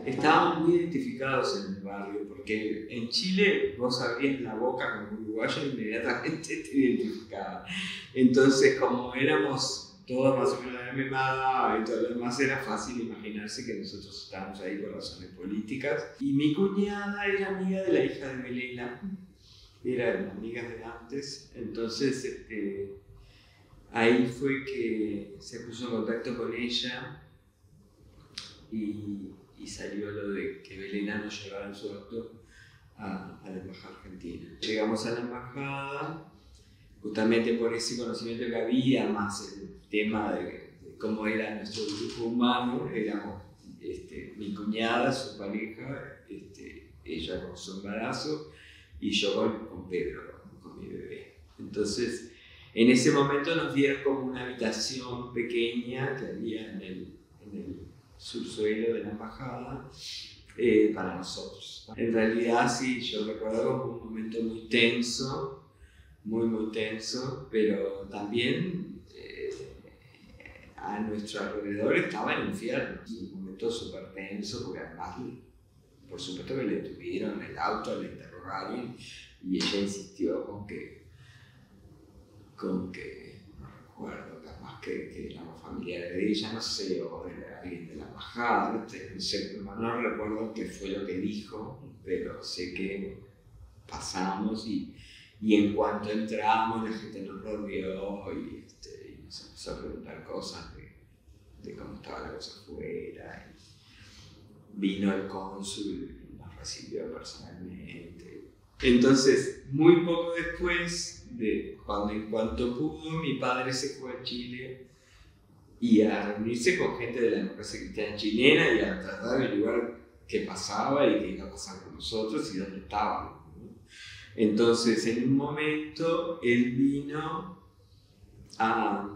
estaban muy identificados en el barrio, porque en Chile vos abrías la boca como uruguayo e inmediatamente te identificaba. Entonces, como éramos todos más o menos de la misma edad y todo lo demás, era fácil imaginarse que nosotros estábamos ahí por razones políticas. Y mi cuñada era amiga de la hija de Belén, eran amigas de antes, entonces ahí fue que se puso en contacto con ella y salió lo de que Belén nos llevara en su auto a la embajada argentina. Llegamos a la embajada justamente por ese conocimiento que había, más el tema de cómo era nuestro grupo humano. Éramos mi cuñada, su pareja, ella con su embarazo y yo con Pedro, con mi bebé. Entonces, en ese momento nos dieron como una habitación pequeña que había en el subsuelo de la embajada para nosotros. En realidad, sí, yo recuerdo como un momento muy tenso, muy tenso, pero también a nuestro alrededor estaba el infierno. Un momento súper tenso, porque además, por supuesto que le detuvieron el auto, le interrogaron y ella insistió con que no recuerdo, capaz que éramos familiares de ella, no sé, o de alguien de la embajada, no recuerdo qué fue lo que dijo, pero sé que pasamos y en cuanto entramos la gente nos rodeó y nos empezó a preguntar cosas de cómo estaba la cosa afuera. Vino el cónsul y nos recibió personalmente. Entonces, muy poco después, en cuanto pudo, mi padre se fue a Chile y a reunirse con gente de la democracia cristiana chilena y a tratar de averiguar qué pasaba y qué iba a pasar con nosotros y dónde estábamos. Entonces, en un momento, él vino a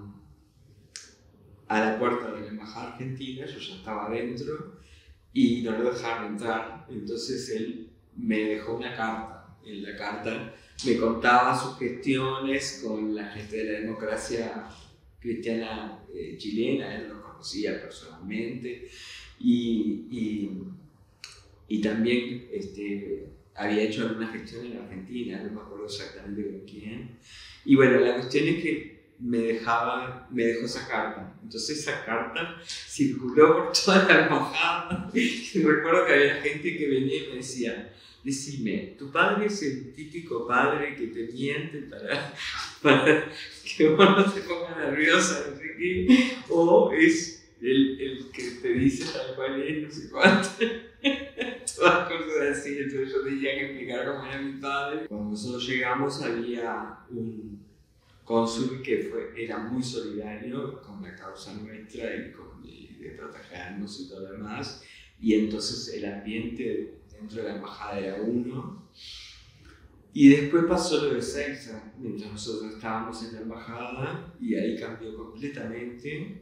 la puerta de la embajada argentina, yo ya estaba adentro y no lo dejaron entrar. Entonces, él me dejó una carta. En la carta me contaba sus gestiones con la gente de la democracia cristiana chilena, él lo conocía personalmente y también había hecho alguna gestión en Argentina, no me acuerdo exactamente con quién. Y bueno, la cuestión es que me dejó esa carta. Entonces esa carta circuló por toda la embajada. Y recuerdo que había gente que venía y me decía: decime, ¿tu padre es el típico padre que te miente para que vos no te pongas nerviosa, no sé qué? ¿O es el que te dice tal cual es, no sé cuánto? Todas cosas así. Entonces yo tenía que explicar cómo era mi padre. Cuando nosotros llegamos había un cónsul que era muy solidario con la causa nuestra y de protegernos y todo lo demás. Y entonces el ambiente dentro de la embajada era uno. Y después pasó lo de Seiza, mientras nosotros estábamos en la embajada, y ahí cambió completamente.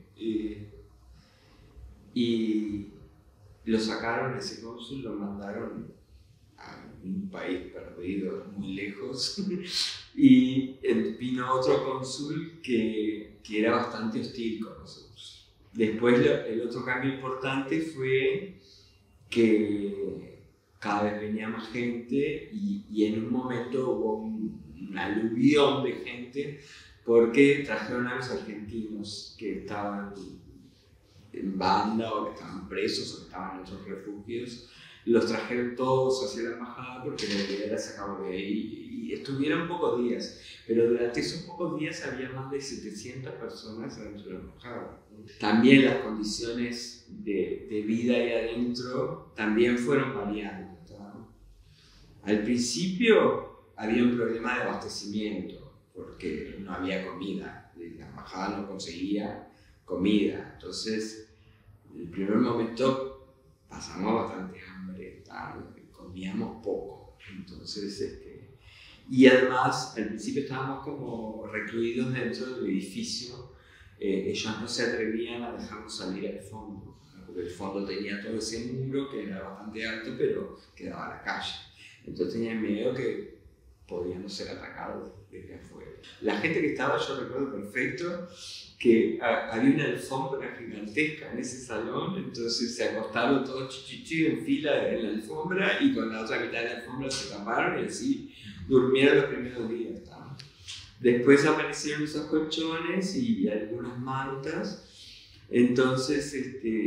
Y lo sacaron a ese cónsul, lo mandaron a un país perdido, muy lejos. Y vino otro cónsul que era bastante hostil con nosotros. Después el otro cambio importante fue que cada vez venía más gente y en un momento hubo un aluvión de gente porque trajeron a los argentinos que estaban en banda o que estaban presos o que estaban en otros refugios. Los trajeron todos hacia la embajada porque la idea era sacarlos de ahí y estuvieron pocos días, pero durante esos pocos días había más de 700 personas adentro de la embajada. También las condiciones de vida ahí adentro también fueron variando, ¿no? Al principio había un problema de abastecimiento porque no había comida, la embajada no conseguía comida, entonces en el primer momento pasamos bastante hambre, comíamos poco, entonces y además al principio estábamos como recluidos dentro del edificio. Ellos no se atrevían a dejarnos salir al fondo, porque el fondo tenía todo ese muro que era bastante alto, pero quedaba a la calle. Entonces tenían miedo que podíamos ser atacados desde afuera. La gente que estaba, yo recuerdo perfecto, que había una alfombra gigantesca en ese salón, entonces se acostaron todos chichichi en fila en la alfombra y con la otra mitad de la alfombra se taparon y así durmieron los primeros días, ¿no? Después aparecieron esos colchones y algunas mantas, entonces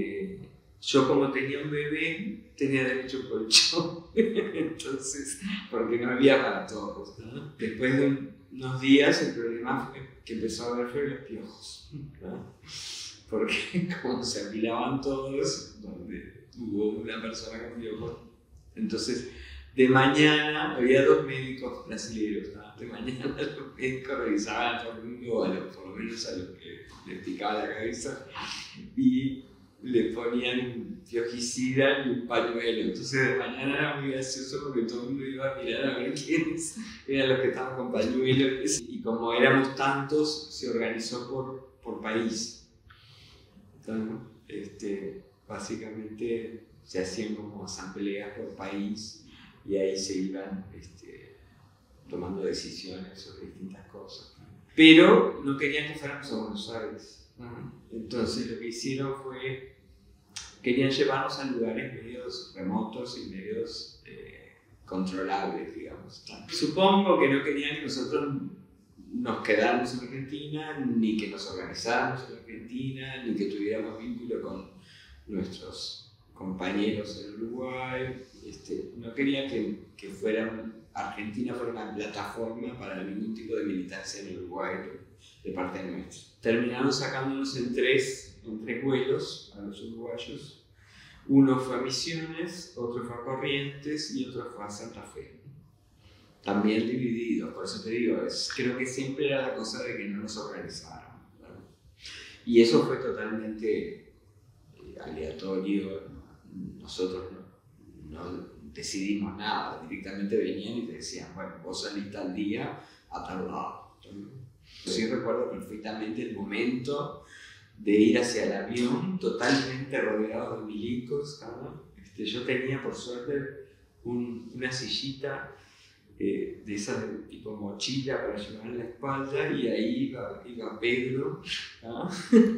yo como tenía un bebé tenía derecho a un colchón, entonces, porque no había para todos, ¿no? Después de unos días el problema que empezó a haber fue los piojos, ¿no? Porque como se apilaban todos, donde hubo una persona con piojos, entonces de mañana había 2 médicos brasileños, ¿no? De mañana los médicos revisaban a todo el mundo, por lo menos a los que les picaba la cabeza, y le ponían piojicida y un pañuelo. Entonces de mañana era muy gracioso porque todo el mundo iba a mirar a ver quiénes eran los que estaban con pañuelos. Y como éramos tantos, se organizó por país. Entonces, básicamente se hacían como asambleas por país y ahí se iban tomando decisiones sobre distintas cosas. Pero no querían que fuéramos a Buenos Aires. Entonces lo que hicieron fue, querían llevarnos a lugares medios remotos y medios controlables, digamos. Supongo que no querían que nosotros nos quedáramos en Argentina, ni que nos organizáramos en Argentina, ni que tuviéramos vínculo con nuestros compañeros en Uruguay. No querían que Argentina fuera una plataforma para ningún tipo de militancia en Uruguay de parte nuestra. Terminaron sacándonos en tres vuelos a los uruguayos. Uno fue a Misiones, otro fue a Corrientes y otro fue a Santa Fe. También divididos, por eso te digo, creo que siempre era la cosa de que no nos organizaron, ¿verdad? Y eso fue totalmente aleatorio. Nosotros no decidimos nada, directamente venían y te decían, bueno, vos salís tal día a tal lado. Sí recuerdo perfectamente el momento de ir hacia el avión totalmente rodeado de milicos, ¿no? Yo tenía por suerte una sillita de esas de tipo mochila para llevar en la espalda y ahí iba Pedro, ¿no?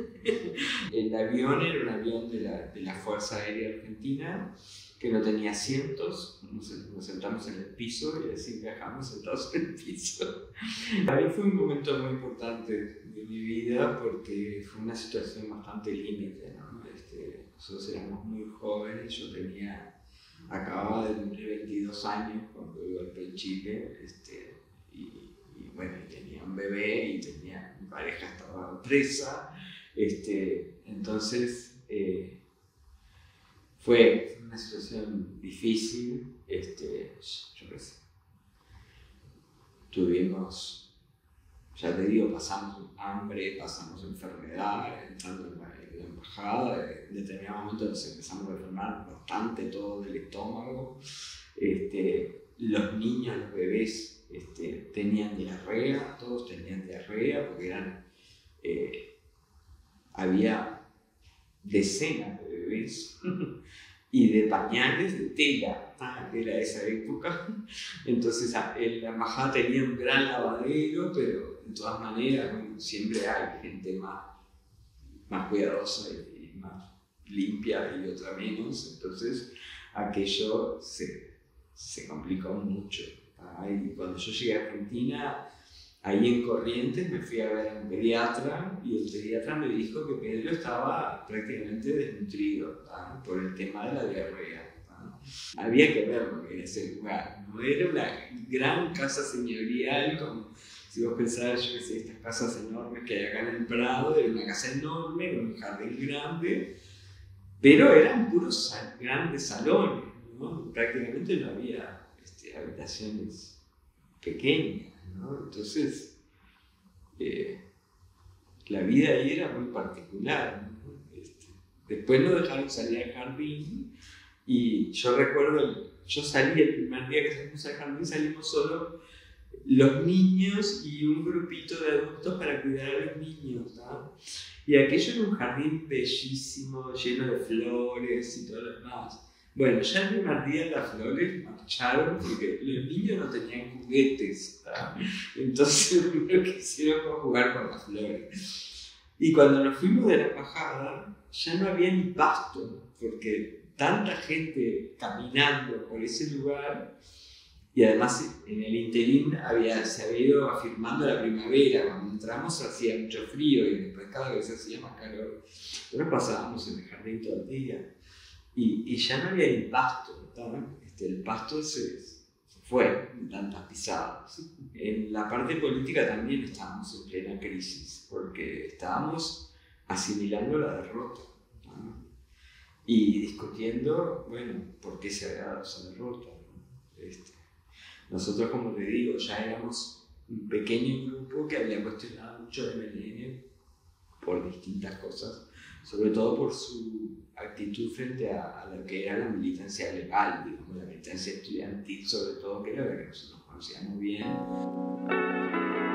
El avión era un avión de la Fuerza Aérea Argentina que no tenía asientos, nos sentamos en el piso y así viajamos sentados en el piso. Para mí fue un momento muy importante de mi vida porque fue una situación bastante límite, ¿no? Nosotros éramos muy jóvenes, yo acababa de cumplir 22 años cuando iba al Chile, y bueno, tenía un bebé y mi pareja estaba presa, entonces fue una situación difícil, yo qué sé, tuvimos, ya te digo, pasamos hambre, pasamos enfermedad, entrando en la embajada, en determinado momento nos empezamos a enfermar bastante todo del estómago, los niños, los bebés tenían diarrea, todos tenían diarrea porque había decenas de bebés y de pañales de tela, era esa época. Entonces la embajada tenía un gran lavadero, pero de todas maneras, bueno, siempre hay gente más cuidadosa y más limpia y otra menos, entonces aquello se complicó mucho. Y cuando yo llegué a Argentina, ahí en Corrientes me fui a ver a un pediatra y el pediatra me dijo que Pedro estaba prácticamente desnutrido, ¿tá? Por el tema de la diarrea. ¿tá? Había que ver lo que era ese lugar, no era una gran casa señorial como si vos pensás, yo qué sé, estas casas enormes que hay acá en el Prado, era una casa enorme con un jardín grande, pero eran puros grandes salones, ¿no? Prácticamente no había habitaciones pequeñas, ¿no? Entonces, la vida ahí era muy particular, ¿no? Después nos dejaron salir al jardín y yo recuerdo, yo salí el primer día que salimos al jardín, salimos solo los niños y un grupito de adultos para cuidar a los niños, ¿no? Y aquello era un jardín bellísimo, lleno de flores y todo lo demás. Bueno, ya el primer día las flores marcharon porque los niños no tenían juguetes, ¿tá? Entonces lo primero que hicieron fue jugar con las flores. Y cuando nos fuimos de la embajada, ya no había ni pasto, porque tanta gente caminando por ese lugar, y además en el interín se había ido afirmando la primavera. Cuando entramos hacía mucho frío y después cada vez hacía más calor. Nosotros pasábamos en el jardín todo el día y ya no había ni pasto, ¿no? El pasto se fue de tantas pisadas. En la parte política también estábamos en plena crisis, porque estábamos asimilando la derrota, ¿no? Y discutiendo, bueno, por qué se había dado esa derrota, ¿no? Nosotros, como te digo, ya éramos un pequeño grupo que había cuestionado mucho a MLN por distintas cosas, sobre todo por su actitud frente a lo que era la militancia legal, digamos, la militancia estudiantil, sobre todo, que era la que nosotros conocíamos bien.